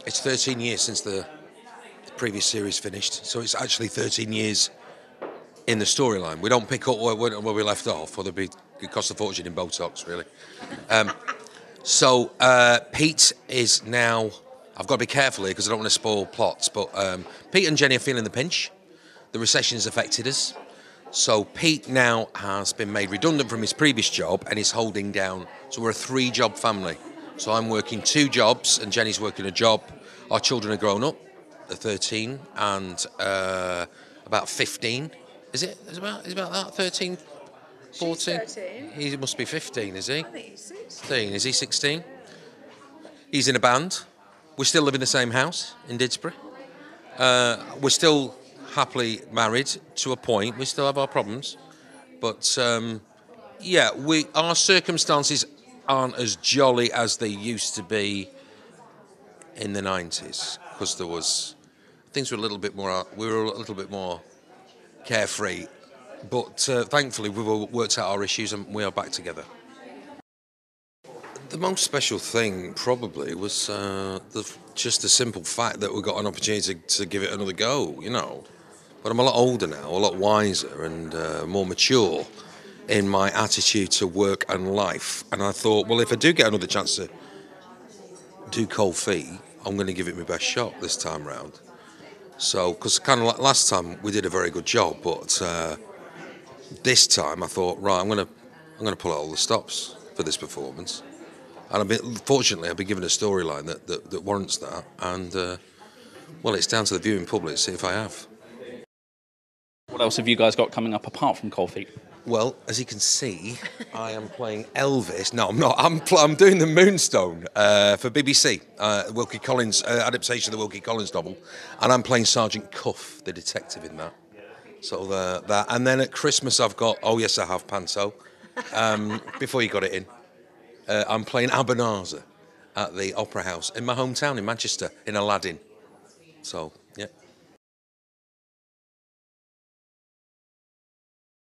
It's 13 years since the previous series finished, so it's actually 13 years in the storyline. We don't pick up where we left off, or it costs a fortune in Botox, really. So Pete is now. I've got to be careful here because I don't want to spoil plots, but Pete and Jenny are feeling the pinch. The recession has affected us. So Pete now has been made redundant from his previous job and is holding down. So we're a 3-job family. So I'm working 2 jobs and Jenny's working a job. Our children are grown up. They're 13 and about 15. Is it? Is about that? 13, 14? She's 13. He must be 15, is he? I think he's 16. Is he 16? He's in a band. We still live in the same house in Didsbury. We're still happily married to a point. We still have our problems. But, our circumstances aren't as jolly as they used to be in the 90s. Because things were a little bit more, we were a little bit more carefree. But thankfully, we've all worked out our issues and we are back together. The most special thing probably was just the simple fact that we got an opportunity to give it another go, you know. But I'm a lot older now, a lot wiser and more mature in my attitude to work and life. And I thought, well, if I do get another chance to do Cold Feet, I'm going to give it my best shot this time round. So, because kind of like last time we did a very good job, but this time I thought, right, I'm going to pull out all the stops for this performance. And fortunately, I've been given a storyline that warrants that. And, it's down to the viewing public to see if I have. What else have you guys got coming up apart from Cold Feet? Well, as you can see, I am playing Elvis. No, I'm not. I'm doing the Moonstone for BBC, Wilkie Collins adaptation of the Wilkie Collins novel, and I'm playing Sergeant Cuff, the detective in that. So that, and then at Christmas I've got. Oh yes, I have Panto. Before you got it in, I'm playing Abanazar at the Opera House in my hometown in Manchester in Aladdin. So yeah.